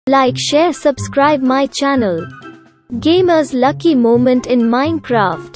Like, share, subscribe my channel. Gamers Lucky Moment in Minecraft.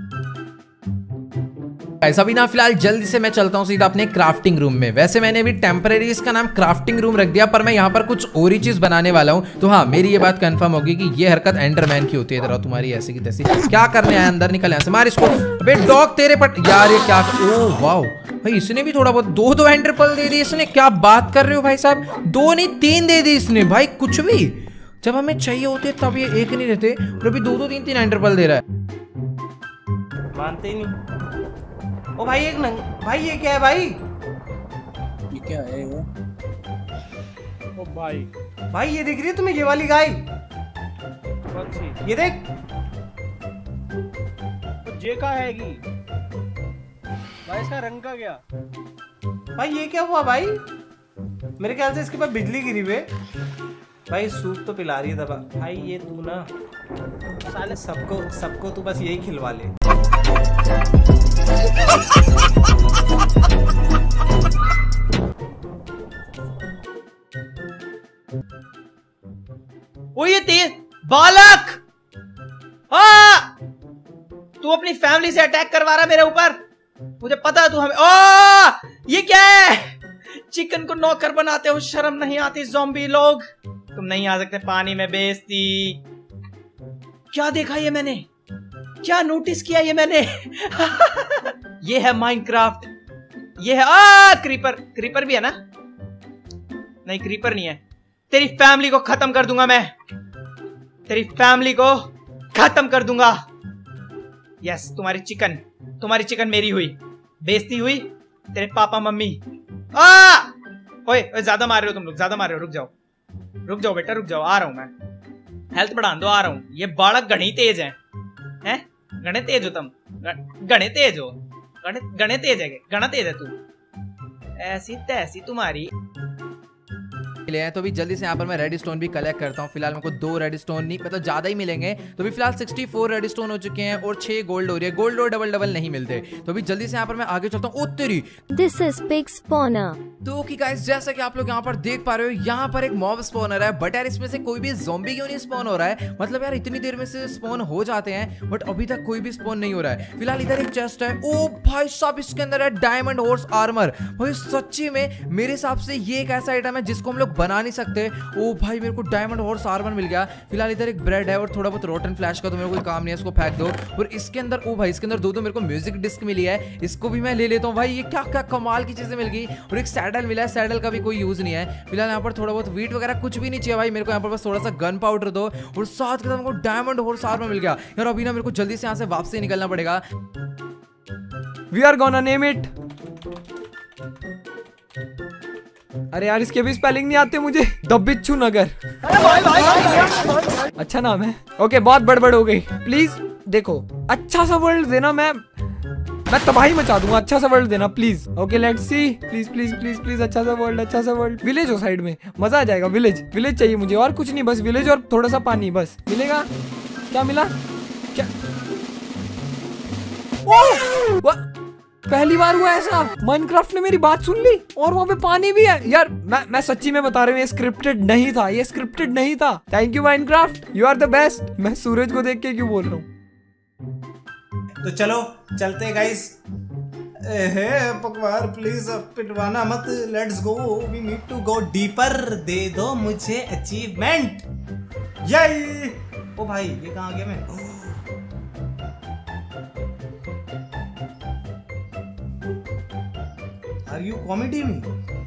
अभी ना फिलहाल जल्दी से मैं चलता हूँ सीधा अपने क्राफ्टिंग रूम में। वैसे मैंने भी टेम्परेरी इसका नाम क्राफ्टिंग रूम रख दिया, पर मैं यहाँ पर कुछ और ही चीज बनाने वाला हूँ। तो हाँ, मेरी ये बात कंफर्म होगी कि ये हरकत एंडरमैन की होती है। इधर तुम्हारी ऐसी की तैसी क्या करने आया, अंदर निकल यहाँ से, मार इसको। अबे डॉग तेरे पट यार, ये क्या, ओह वाओ भाई, इसने भी थोड़ा बहुत दो एंडर पर्ल दे दी इसने। क्या बात कर रहे हो भाई साहब, 2 नहीं 3 दे दी इसने भाई। कुछ भी, जब हमें चाहिए होते तब ये एक नहीं रहते, और अभी 2 3 एंडर पर्ल दे रहा है। मानते ही नहीं। ओ भाई एक नंग, भाई ये क्या है भाई? ये क्या है वो? ओ भाई, भाई ये दिख रही है तुम्हें ये वाली गाय? कौन सी? ये देख। तो जे का हैगी भाई, इसका रंग का क्या? भाई ये क्या हुआ भाई? मेरे ख्याल से इसके पास बिजली गिरी हुई है भाई। सूप तो पिला रही है दबा। भाई ये तू ना साले सबको तू बस यही खिलवा ले। ओ ये तेज बालक, हाँ तू अपनी फैमिली से अटैक करवा रहा है मेरे ऊपर। मुझे पता है तू हमें। ओ ये क्या है? चिकन को नौकर बनाते हो, शर्म नहीं आती ज़ॉम्बी लोग? तुम नहीं आ सकते पानी में, बेइज्जती। क्या देखा ये मैंने, क्या नोटिस किया ये मैंने? ये है माइनक्राफ्ट, ये है क्रीपर भी है ना? नहीं क्रीपर नहीं है। तेरी फैमिली को खत्म कर दूंगा मैं, तेरी फैमिली को खत्म कर दूंगा। यस, तुम्हारी चिकन मेरी हुई, बेइज्जती हुई तेरे पापा मम्मी। ओए ज्यादा मार रहे हो तुम लोग, ज्यादा मार रहे हो। रुक जाओ बेटा, रुक जाओ, आ रहा हूं मैं। हेल्थ बढ़ा दो, आ रहा हूं। ये बालक घनी तेज है, हैं? गणे तेज हो तुम, गणे तेज हो, गणे तेज है, गणा तेज है तू। ऐसी तैसी तुम्हारी। तो अभी जल्दी से यहाँ पर मैं रेड स्टोन भी कलेक्ट करता हूँ। फिलहाल मेरे को 2 रेड स्टोन नहीं, मतलब ज्यादा ही मिलेंगे। तो अभी फिलहाल 64 रेड स्टोन हो चुके हैं और 6 गोल्ड हो रही है। गोल्ड और डबल नहीं मिलते, तो अभी जल्दी से यहाँ पर मैं आगे चलता हूँ। ओ तेरी, This is pig spawner. तो कि गाइस, जैसा कि आप लोग यहाँ पर देख पा रहे हो, यहाँ पर एक मॉब स्पॉनर है। बट यार इसमें से कोई भी ज़ॉम्बी क्यों नहीं स्पॉन हो रहा है? मतलब यार इतनी देर में से स्पॉन हो जाते हैं, बट अभी तक कोई भी स्पॉन नहीं हो रहा है। फिलहाल इधर एक चेस्ट है। ओ भाई साहब, इसके अंदर है डायमंड हॉर्स आर्मर। भाई सच्ची में मेरे हिसाब से ये एक ऐसा आइटम है जिसको हम लोग बना नहीं सकते। ओ भाई, मेरे को डायमंड हॉर्स आर्मर मिल गया। फिलहाल इधर एक ब्रेड है और थोड़ा बहुत रोटन फ्लैश का तो मेरे को कोई काम नहीं है, इसको फेंक दो। और इसके अंदर, ओ भाई, इसके अंदर 2 मेरे को म्यूजिक डिस्क मिली है, इसको भी मैं ले लेता हूँ। भाई ये क्या क्या कमाल की चीजें मिल गई। और एक सैडल मिला है, सैडल का भी कोई यूज नहीं है। फिलहाल यहाँ पर थोड़ा बहुत वीट वगैरह कुछ भी नहीं चाहिए भाई मेरे को। यहाँ पर बस थोड़ा सा गन पाउडर दो, और साथ के साथ मेरे को डायमंड हॉर्स आर्मर मिल गया। यार अभी ना मेरे को जल्दी से यहाँ से वापसी निकलना पड़ेगा। We are gonna name it. अरे यार, इसके भी स्पेलिंग नहीं आते मुझे। द बिच्छू नगर, अच्छा नाम है। ओके, बहुत बड़बड़ हो गई। प्लीज देखो, अच्छा सा वर्ल्ड देना, मैं तबाही मचा दूंगा। अच्छा सा वर्ल्ड देना please. Okay let's see, please please please please, अच्छा सा वर्ल्ड। विलेज हो साइड में, मजा आ जाएगा। विलेज चाहिए मुझे, और कुछ नहीं, बस विलेज और थोड़ा सा पानी बस मिलेगा। क्या मिला? क्या? पहली बार हुआ ऐसा, माइनक्राफ्ट ने मेरी बात सुन ली और वहाँ पे पानी भी है। यार मैं सच्ची में बता रहा हूँ, ये स्क्रिप्टेड नहीं था। Thank you Minecraft, you are the best. मैं सूरज को देख के क्यों बोल रहा हूँ। तो चलो चलते हैं गाइस। पकवार प्लीज पिटवाना मत, let's go, we need to go deeper. दे दो मुझे अचीवमेंट। यही। ओ भाई ये कहाँ गया मैं? Are you comedy me?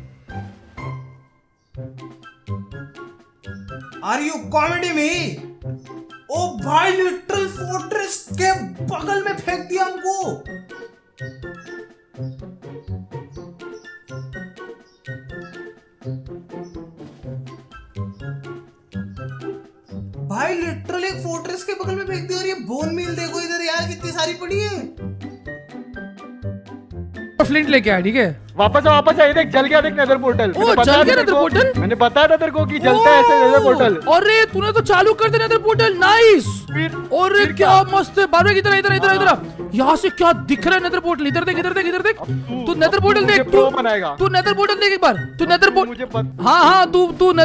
Are you comedy me? ओ भाई, लिटरल फोर्ट्रेस के बगल में फेंक दिया हमको। भाई लिटरल एक फोर्ट्रेस के बगल में फेंक दिया। और ये बोन मील देखो इधर यार, कितनी सारी पड़ी है। फ्लिंट लेके आया, ठीक है? वापस आ ये देख जल गया, देख नेदर पोर्टल। ओ जल गया नेदर पोर्टल। मैंने बताया था तेरे को कि जलता है ऐसे नेदर पोर्टल। अरे तूने तो चालू कर दिया नेदर पोर्टल, नाइस। अरे क्या मस्त है। बारबेक इधर इधर यहाँ से क्या दिख रहा है नेदर पोर्टल। इधर देख इधर देख इधर देख। तू नेदर पोर्टल देख, तू नेदर पोर्टल देख एक बार। तू नेदर पोर्टल, हाँ तू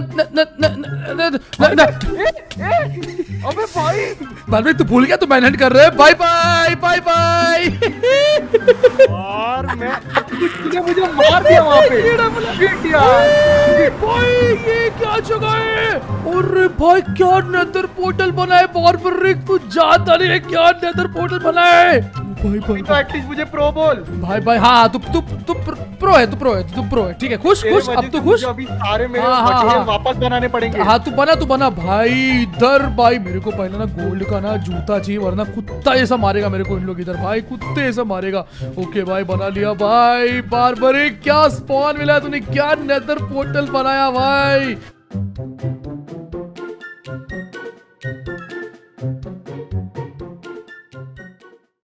अबे भाई बारबेक तू भूल गया तू मैनहंट कर रहे हैं। Bye bye bye bye. और तूने मुझे मार दिया वहाँ पे। भाई ये क्या जगह है। अरे भाई क्या नेदर पोर्टल बना है बारबेक, तू जानता नहीं है क्या नेदर पोर्टल बना है। भाई तो एटलीस्ट मुझे प्रो बोल। भाई हाँ तू प्रो है, तू प्रो है। ठीक है खुश अब तू खुश। अभी सारे मेरे मटेरियल वापस बनाने पड़ेंगे। हाँ तू बना भाई। इधर भाई मेरे को पहले ना गोल्ड का ना जूता चाहिए, वरना कुत्ता ऐसा मारेगा मेरे को इन लोग। इधर भाई कुत्ते ऐसा मारेगा। ओके भाई बना लिया भाई। बारबेक क्या स्पॉन मिला तूने, क्या नेदर पोर्टल बनाया भाई।